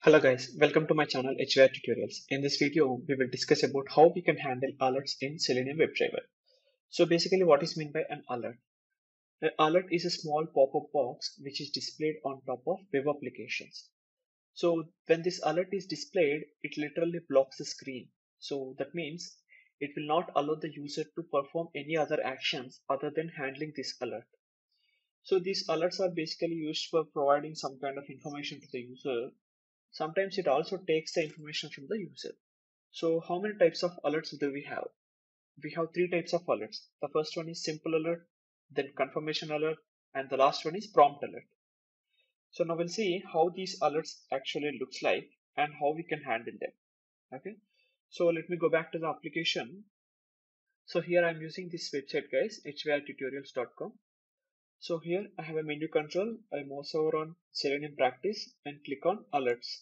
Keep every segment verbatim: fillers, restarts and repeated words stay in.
Hello guys, welcome to my channel H Y Tutorials. In this video, we will discuss about how we can handle alerts in Selenium WebDriver. So basically what is meant by an alert? An alert is a small pop-up box which is displayed on top of web applications. So when this alert is displayed, it literally blocks the screen. So that means it will not allow the user to perform any other actions other than handling this alert. So these alerts are basically used for providing some kind of information to the user. Sometimes it also takes the information from the user. So how many types of alerts do we have? We have three types of alerts. The first one is simple alert, then confirmation alert, and the last one is prompt alert. So now we'll see how these alerts actually looks like and how we can handle them. Okay. So let me go back to the application. So here I'm using this website guys, h y tutorials dot com. So here I have a menu control. I mouse over on Selenium practice and click on alerts.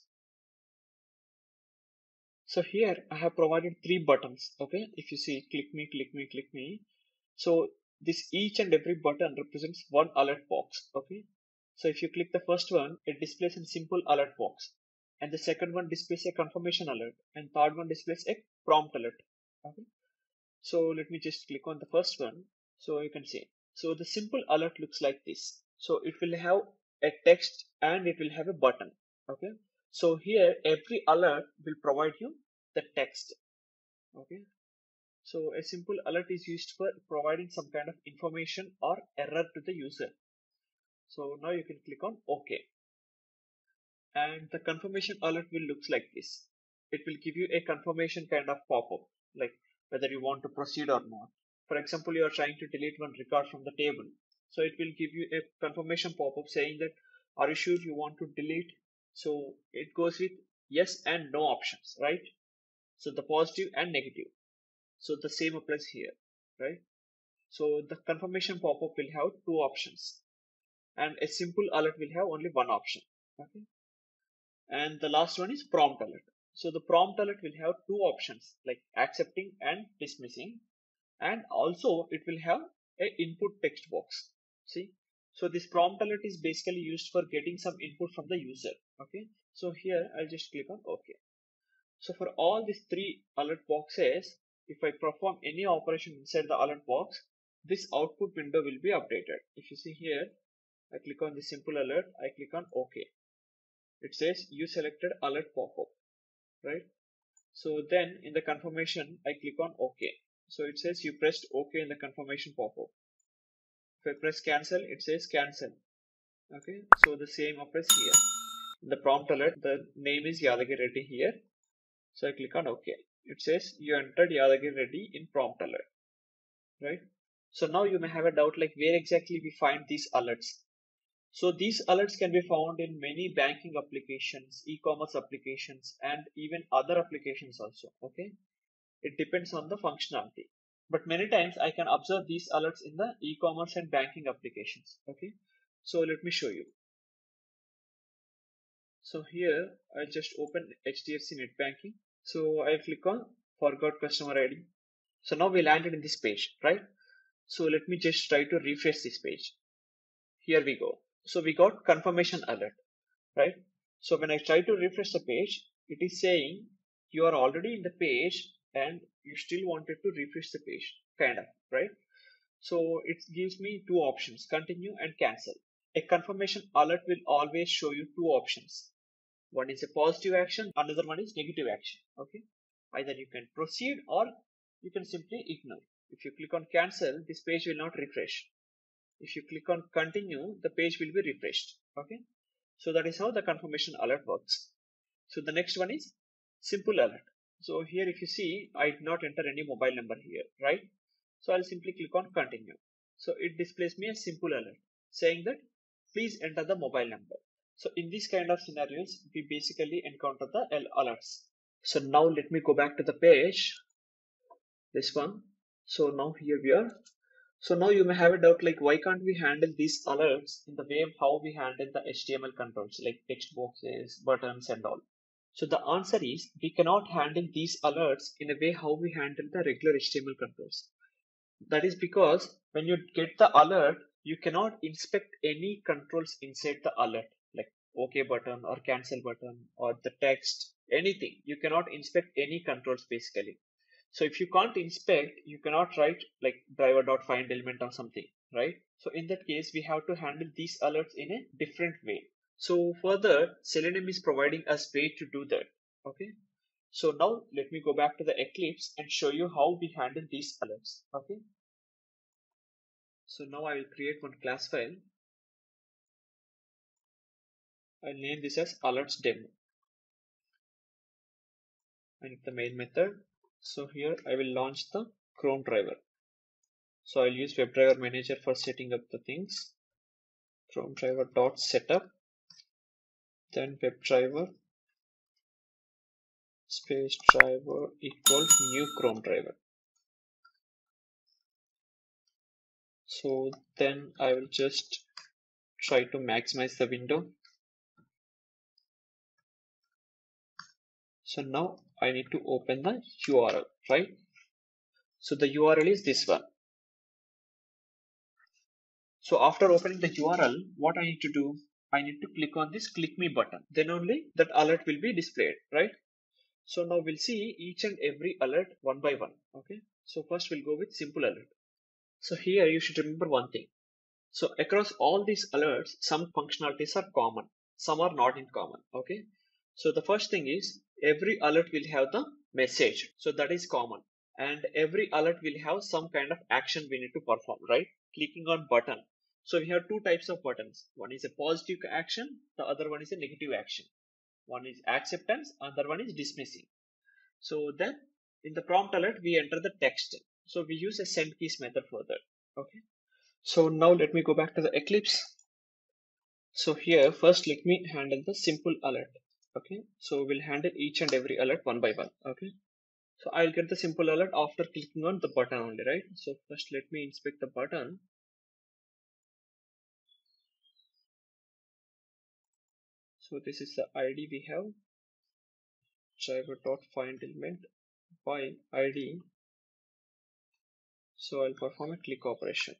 So here I have provided three buttons. Okay, if you see click me, click me, click me. So this each and every button represents one alert box. Okay, so if you click the first one, it displays a simple alert box, and the second one displays a confirmation alert, and third one displays a prompt alert. Okay, so let me just click on the first one so you can see. So the simple alert looks like this. So it will have a text and it will have a button. Okay, so here every alert will provide you the text. Okay, so a simple alert is used for providing some kind of information or error to the user. So now you can click on OK, and the confirmation alert will looks like this. It will give you a confirmation kind of pop-up, like whether you want to proceed or not. For example, you are trying to delete one record from the table, so it will give you a confirmation pop-up saying that are you sure you want to delete. So it goes with yes and no options, right? So the positive and negative. So the same applies here, right? So the confirmation pop-up will have two options, and a simple alert will have only one option. Okay, and the last one is prompt alert. So the prompt alert will have two options like accepting and dismissing, and also it will have a input text box. See, so this prompt alert is basically used for getting some input from the user. Okay, so here I'll just click on OK. So for all these three alert boxes, if I perform any operation inside the alert box, this output window will be updated. If you see here, I click on the simple alert, I click on OK. It says you selected alert pop-up, right? So then in the confirmation, I click on OK. So it says you pressed OK in the confirmation pop-up. If I press cancel, it says cancel. Okay, so the same applies here. In the prompt alert, the name is Yadagiri Reddy here. So I click on OK. It says you entered Yadagiri Reddy in prompt alert, right? So now you may have a doubt like where exactly we find these alerts. So these alerts can be found in many banking applications, e-commerce applications, and even other applications also. Okay, it depends on the functionality. But many times I can observe these alerts in the e-commerce and banking applications. Okay, so let me show you. So here I just open H D F C Net Banking. So I click on forgot customer I D. So now we landed in this page, right? So let me just try to refresh this page. Here we go. So we got confirmation alert, right? So when I try to refresh the page, it is saying you are already in the page and you still wanted to refresh the page, kind of, right? So it gives me two options, continue and cancel. A confirmation alert will always show you two options. One is a positive action, another one is negative action. Okay, either you can proceed or you can simply ignore. If you click on cancel, this page will not refresh. If you click on continue, the page will be refreshed. Okay, so that is how the confirmation alert works. So the next one is simple alert. So here if you see, I did not enter any mobile number here, right? So I'll simply click on continue. So it displays me a simple alert saying that please enter the mobile number. So in these kind of scenarios, we basically encounter the alerts. So now let me go back to the page, this one. So now here we are. So now you may have a doubt like why can't we handle these alerts in the way of how we handle the H T M L controls like text boxes, buttons and all. So the answer is we cannot handle these alerts in a way how we handle the regular H T M L controls. That is because when you get the alert, you cannot inspect any controls inside the alert. Like OK button or cancel button or the text, anything. You cannot inspect any controls basically. So if you can't inspect, you cannot write like driver.find element or something, right? So in that case, we have to handle these alerts in a different way. So further, Selenium is providing us way to do that. Okay. So now let me go back to the Eclipse and show you how we handle these alerts. Okay. So now I will create one class file. I'll name this as alerts demo. And the main method. So here I will launch the Chrome driver. So I'll use WebDriver manager for setting up the things. Chrome driver dot setup, then WebDriver space driver equals new Chrome driver. So then I will just try to maximize the window. So now I need to open the U R L, right? So the U R L is this one. So after opening the U R L, what I need to do? I need to click on this click me button. Then only that alert will be displayed, right? So now we'll see each and every alert one by one. Okay. So first we'll go with simple alert. So here you should remember one thing. So across all these alerts, some functionalities are common, some are not in common. Okay. So the first thing is every alert will have the message. So that is common. And every alert will have some kind of action we need to perform, right? Clicking on button. So we have two types of buttons. One is a positive action. The other one is a negative action. One is acceptance. Other one is dismissing. So then in the prompt alert, we enter the text. So we use a send keys method for that. Okay. So now let me go back to the Eclipse. So here first let me handle the simple alert. Okay. So we'll handle each and every alert one by one. Okay. So I'll get the simple alert after clicking on the button only, right? So first let me inspect the button. So this is the I D we have. Driver.find element by I D. So I'll perform a click operation.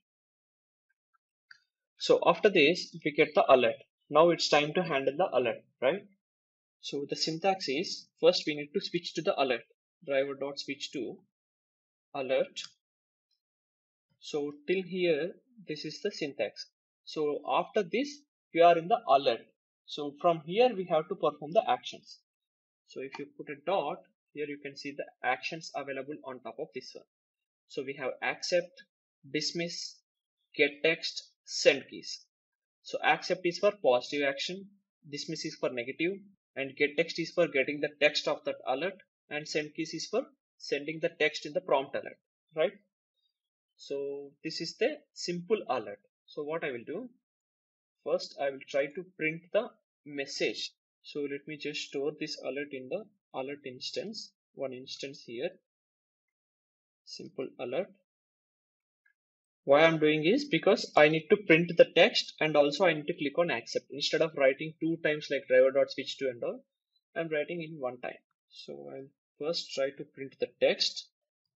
So after this, we get the alert. Now it's time to handle the alert, right? So the syntax is first we need to switch to the alert. Driver dot switch to alert. So till here, this is the syntax. So after this, we are in the alert. So from here, we have to perform the actions. So if you put a dot here, you can see the actions available on top of this one. So we have accept, dismiss, get text, send keys. So accept is for positive action, dismiss is for negative, and get text is for getting the text of that alert, and send keys is for sending the text in the prompt alert, right? So this is the simple alert. So what I will do, first I will try to print the message. So let me just store this alert in the alert instance, one instance here, simple alert. Why I'm doing is because I need to print the text and also I need to click on accept. Instead of writing two times like driver.switch to and all, I'm writing in one time. So I'll first try to print the text.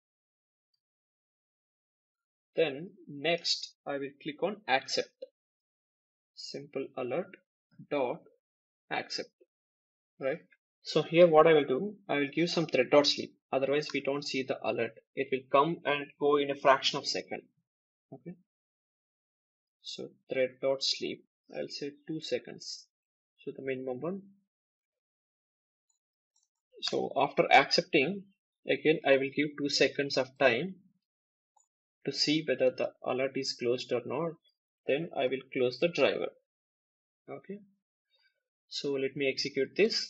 Then next I will click on accept. Simple alert dot accept, right? So here what I will do, I will give some thread dot sleep. Otherwise we don't see the alert. It will come and go in a fraction of a second. Okay. So thread dot sleep, I'll say two seconds. So the minimum one. So after accepting, again I will give two seconds of time to see whether the alert is closed or not. Then I will close the driver. Okay. So let me execute this.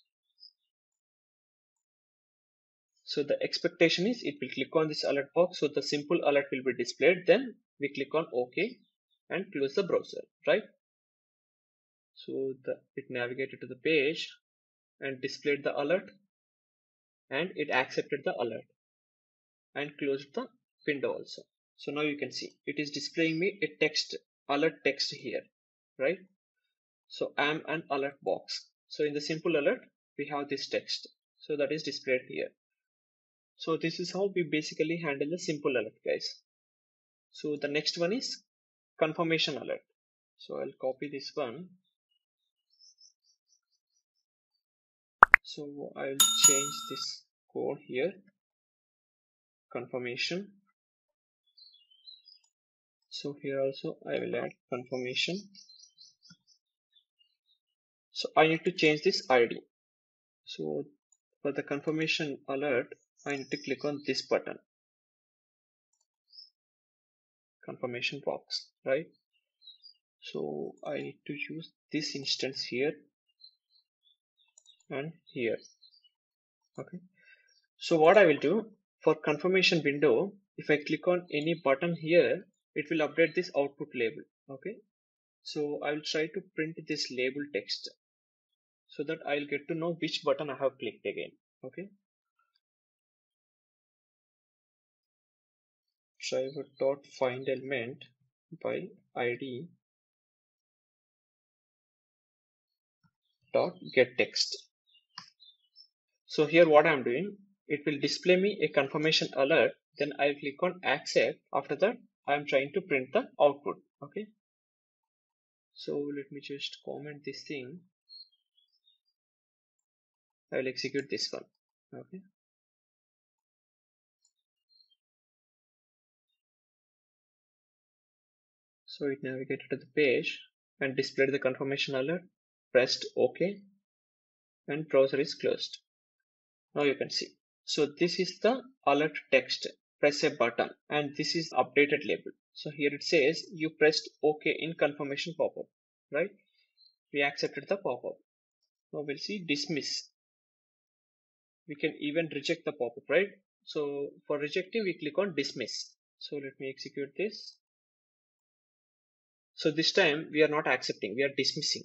So the expectation is it will click on this alert box. So the simple alert will be displayed. Then we click on OK and close the browser, right? So the, it navigated to the page and displayed the alert, and it accepted the alert and closed the window also. So now you can see it is displaying me a text, alert text here, right? So I am an alert box. So in the simple alert, we have this text. So that is displayed here. So this is how we basically handle the simple alert, guys. So the next one is confirmation alert. So I'll copy this one So I will change this code here, confirmation. So here also I will add confirmation. So I need to change this I D. So for the confirmation alert, I need to click on this button, confirmation box, right? So I need to use this instance here and here. Okay. So what I will do for confirmation window, if I click on any button here, it will update this output label. Okay. So I will try to print this label text so that I'll get to know which button I have clicked again. Okay. Driver dot find element by I D dot get text. So here what I'm doing, it will display me a confirmation alert. Then I'll click on accept. After that, I'm trying to print the output. Okay. So let me just comment this thing. I will execute this one. Okay. So it navigated to the page and displayed the confirmation alert. Pressed OK, and browser is closed. Now you can see. So this is the alert text. Press a button, and this is updated label. So here it says you pressed OK in confirmation popup, right? We accepted the popup. Now we'll see dismiss. We can even reject the popup, right? So for rejecting, we click on dismiss. So let me execute this. So this time we are not accepting, we are dismissing.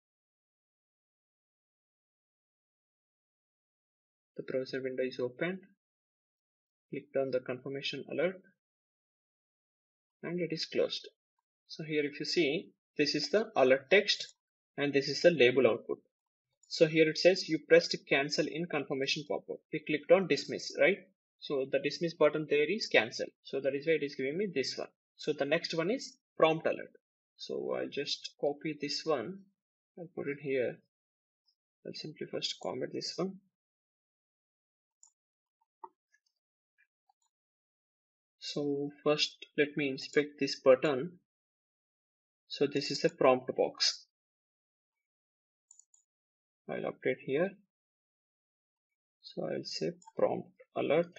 The browser window is opened. Click on the confirmation alert and it is closed. So here if you see, this is the alert text and this is the label output. So here it says you pressed cancel in confirmation popup. We clicked on dismiss, right? So the dismiss button there is cancel. So that is why it is giving me this one. So the next one is prompt alert. So I'll just copy this one and put it here. I'll simply first comment this one. So first let me inspect this button. So this is a prompt box. I'll update here. So I'll say prompt alert.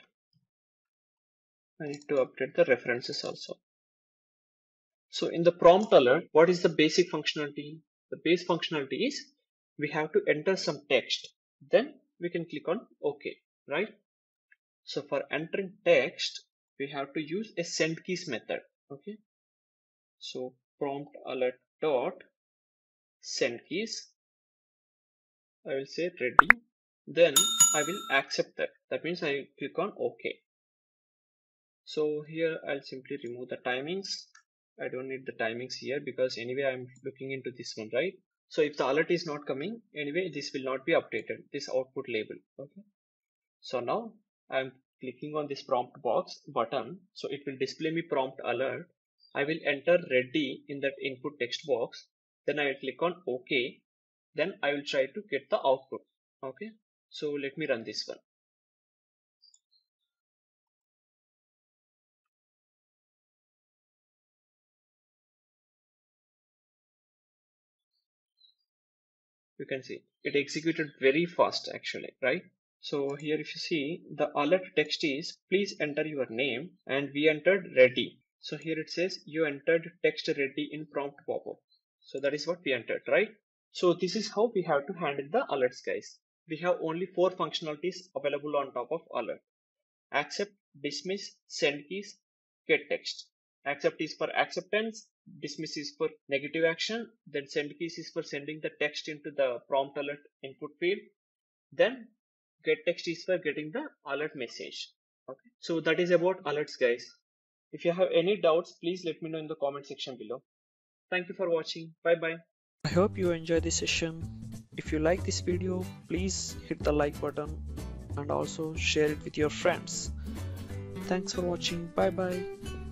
I need to update the references also. So in the prompt alert, what is the basic functionality? The base functionality is we have to enter some text. Then we can click on OK, right? So for entering text, we have to use a send keys method. Okay. So prompt alert dot send keys. I will say ready. Then I will accept that. That means I click on OK. So here I'll simply remove the timings. I don't need the timings here because anyway I'm looking into this one, right? So if the alert is not coming, anyway this will not be updated, this output label. Okay. So now I'm clicking on this prompt box button. So it will display me prompt alert. I will enter ready in that input text box. Then I will click on OK. Then I will try to get the output. Okay. So let me run this one. You can see it executed very fast actually, right? So here if you see, the alert text is please enter your name and we entered ready. So here it says you entered text ready in prompt popup. So that is what we entered, right? So this is how we have to handle the alerts, guys. We have only four functionalities available on top of alert. Accept, dismiss, send keys, get text. Accept is for acceptance, dismiss is for negative action, then send keys is for sending the text into the prompt alert input field, then get text is for getting the alert message. Okay, so that is about alerts, guys. If you have any doubts, please let me know in the comment section below. Thank you for watching. Bye bye. I hope you enjoyed this session. If you like this video, please hit the like button and also share it with your friends. Thanks for watching. Bye bye.